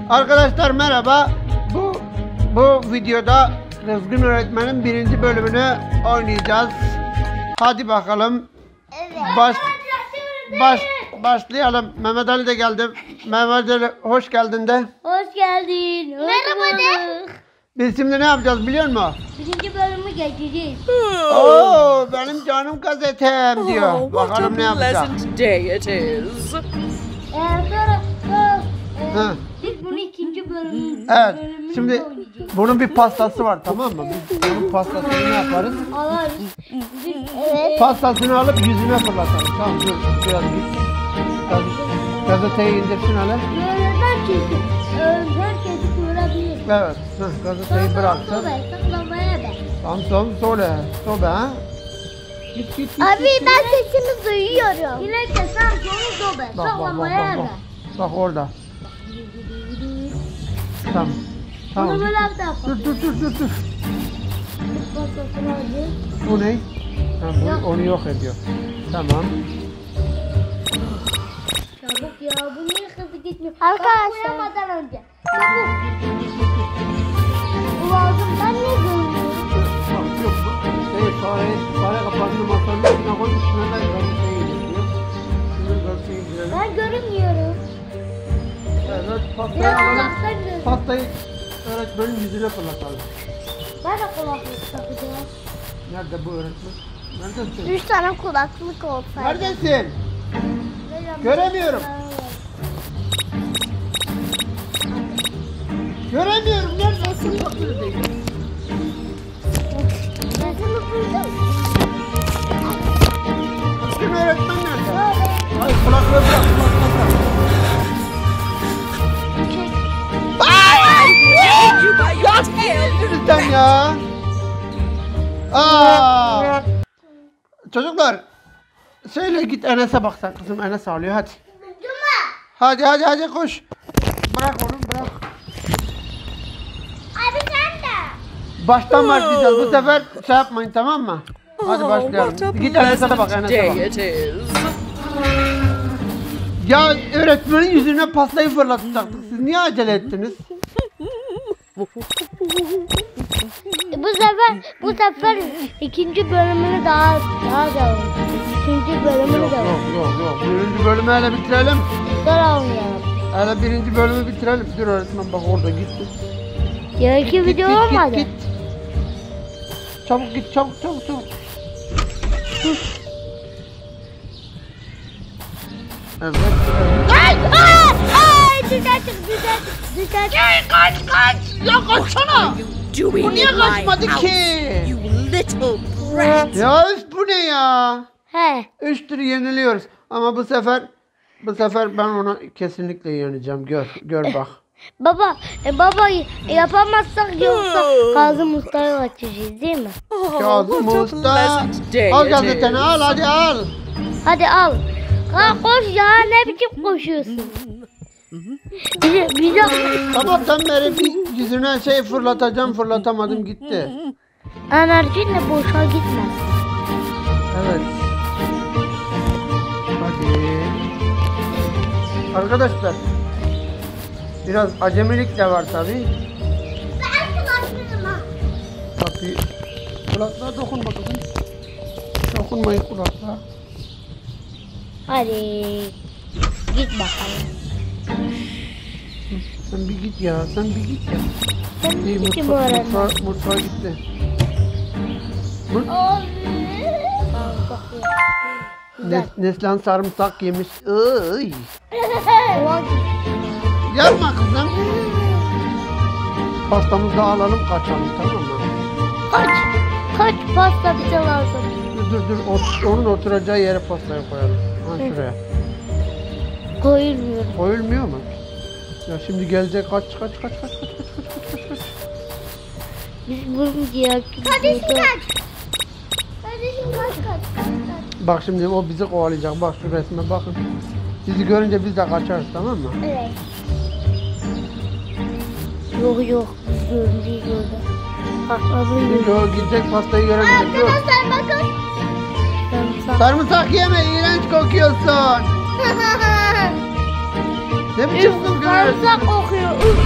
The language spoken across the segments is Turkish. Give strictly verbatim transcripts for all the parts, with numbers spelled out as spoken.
Arkadaşlar merhaba. Bu bu videoda Kızgın Öğretmen'in birinci bölümünü oynayacağız. Hadi bakalım. Evet. Baş, baş, başlayalım. Mehmet Ali de geldi. Mehmet Ali hoş geldin de. Hoş geldin. Hoş Merhaba de. bulduk. Biz şimdi ne yapacağız biliyor musun? Birinci bölümü geçeceğiz. Oo, benim canım gazetem diyor. Oh, what a Bakalım ne yapacağız. pleasant day it is. Eğer sonra e, Ha. biz bunu ikinci bölümü Evet. bölümünü Şimdi oynayacağız. bunun bir pastası var, tamam mı? Biz bunun pastasını ne yaparız? Alırız. Evet. Pastasını alıp yüzüne fırlatalım. Tamam dur. Biraz git. Gaz- Gazeteyi indirsin hele. Böyleden kesin. e, Herkesi görebilir. Evet. Heh, gazeteyi bıraktı. Saklamaya be. Tamam son söyle. Sobe ha. Git git git. Abi ben sesini duyuyorum. Yine de sen sonu sobe. Bak bak bak Saklamaya bak. be. Bak, bak orada. Tamam. Bunu Tamam. böyle bir daha Dur dur dur dur dur. Pastasını alacağız. Bu ne? Ha, bu, Yok. onu yok ediyor. Tamam. Çabuk ya, bu niye hızlı gitmiyor? Arkadaşlar. Bak, uyamadan önce. Çabuk. Bu lazım, ben niye görmüyorum? Bak yok bu. Şey fare, fare kapağını masanın üstüne koy, üstüne de gazeteyi indiriyor. Şimdi gazeteyi indirelim. Ben görünmüyorum. Evet, pastayı Biraz alalım. uzaktan görüyorum. Pastayı öğretmenin yüzüne fırlatalım. Ben de kulaklık takacağım. Nerede bu öğretmen? Neredesin? Üç tane kulaklık olsaydı. Neredesin? Göremiyorum. Göremiyorum. Neredesin? Bak neredeyim. Sesimi duydun. Kim öğretmen nerede? Hayır kulaklığı bırak. Kulaklığı bırak. You by your tail. Lütfen ya. Aa. Çocuklar. Söyle git Enes'e bak sen kızım. Enes ağlıyor hadi. Hadi hadi hadi koş. Bırak onu bırak. Abi sen de. Baştan başlayacağız. Bu sefer şey yapmayın, tamam mı? Hadi Oh, başlayalım. what a Git Enes'e bak pleasant Enes'e day bak. it is. Ya öğretmenin yüzüne pastayı fırlatacaktık. Siz niye acele ettiniz? Bu sefer, bu sefer ikinci bölümünü daha daha da oynayacağız. İkinci bölümünü Yok de yok yok yok. Birinci bölümü hele bitirelim. sonra oynayalım. Hele birinci bölümü bitirelim. Dur öğretmen bak orada gitti. Yarınki Git, video git, olmadı. Git, git. Çabuk git çabuk çabuk çabuk. Sus. Evet. evet. Ay! Ay! Ay! Dışarı çık, dışarı çık, dışarı çık. Ay kaç kaç. Ya kaçsana. Doing Bu niye in my kaçmadı house, ki? you little brat. Ya üf, bu ne ya? He. Üç tur yeniliyoruz. Ama bu sefer bu sefer ben ona kesinlikle yeneceğim. Gör gör bak. Baba, e, baba yapamazsak yoksa Kazım Usta'yı açacağız değil mi? Oh, Kazım what a Usta. pleasant day Al it gazeteni is. al hadi al. Hadi al. Ha, koş ya, ne biçim koşuyorsun? Bize, bize... Sabahtan beri bir yüzüne şey fırlatacağım fırlatamadım gitti. Enerjinle boşa gitmez. Evet. Hadi. Arkadaşlar. Biraz acemilik de var tabi. Ben kulaklığım ha. Tabi. Kulaklığa dokunma kızım. Dokunmayın kulaklığa. Hadi. Git bakalım. Sen bir git ya. Sen bir git ya. Sen İyi ne biçim mutfağa, öğrendin? mutfağa, mutfağa gitti. Bu- Nes, Neslihan sarımsak yemiş. Iy. Yapma kızım. Pastamızı da alalım kaçalım, tamam mı? Kaç. Kaç pasta bize lazım. Dur dur dur. O- onun oturacağı yere pastayı koyalım. Ha şuraya. Koyulmuyor. Koyulmuyor mu? Ya şimdi gelecek kaç kaç kaç kaç kaç kaç kaç kaç kaç. Biz bunu diye... Kardeşim kaç. Kardeşim kaç kaç kaç. Bak şimdi o bizi kovalayacak. Bak şu resme bakın. Bizi görünce biz de kaçarız, tamam mı? Evet. Yok yok. Biz görüntüyü gördük. Patladı yürü. Yo gidecek pastayı görebilecek. Dur. Arkadaşlar bakın. Sarımsak. Sarımsak yeme, iğrenç kokuyorsun. Ne biçim kokuyorsun? Sarımsak kokuyor. Üf.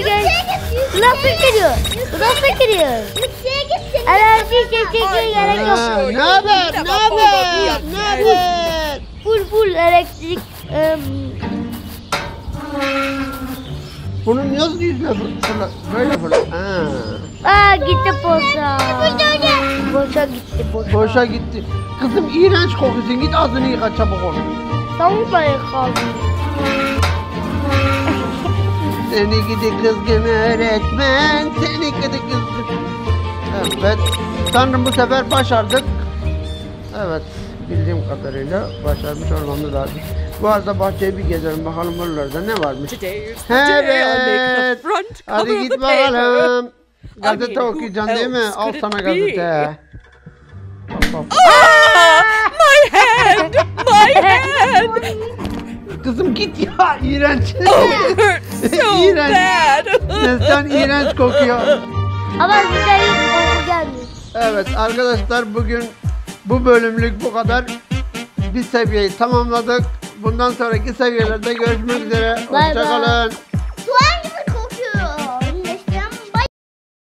gel. Bu nasıl giriyor? Bu nasıl giriyor? Alerji çekeceğe gerek yok. Ha, ne haber? Ne haber? Ne haber? Full full elektrik. em, Bunun yaz yüzüne fırla, böyle fırla. Ha. Aa gitti boşa. Boşa gitti boşa. Boşa gitti. Kızım iğrenç kokusun. Git ağzını yıka çabuk ol. Savunmaya kaldım. Seni gidi kızgın öğretmen. Seni gidi kızgın. Evet. Tanrım bu sefer başardık. Evet. Bildiğim kadarıyla başarmış olmamız lazım. Bu arada bahçeyi bir gezelim bakalım buralarda ne varmış. Today is the day I make the Evet. front cover Hadi of the git paper. bakalım. I Gazete mean, okuyacaksın değil mi? who Al else sana could it be? gazete. Hop, hop. Ah, my hand! My hand! Kızım git ya iğrenç. Oh, it hurts so İğrenç. bad. Neslihan iğrenç kokuyor. Ama size hiç koku gelmiyor. Evet arkadaşlar bugün bu bölümlük bu kadar. Bir seviyeyi tamamladık. Bundan sonraki seviyelerde görüşmek üzere. Bay bay. Hoşçakalın. Soğan